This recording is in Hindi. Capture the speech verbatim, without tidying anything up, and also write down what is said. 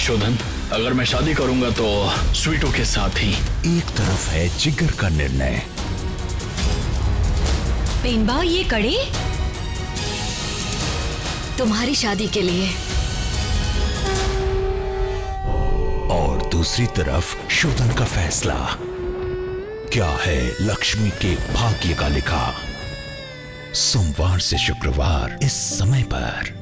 शोधन, अगर मैं शादी करूंगा तो स्वीटू के साथ ही। एक तरफ है जिगर का निर्णय। पेनबा, ये कड़ी तुम्हारी शादी के लिए। और दूसरी तरफ शोधन का फैसला। क्या है लक्ष्मी के भाग्य का लिखा? सोमवार से शुक्रवार इस समय पर।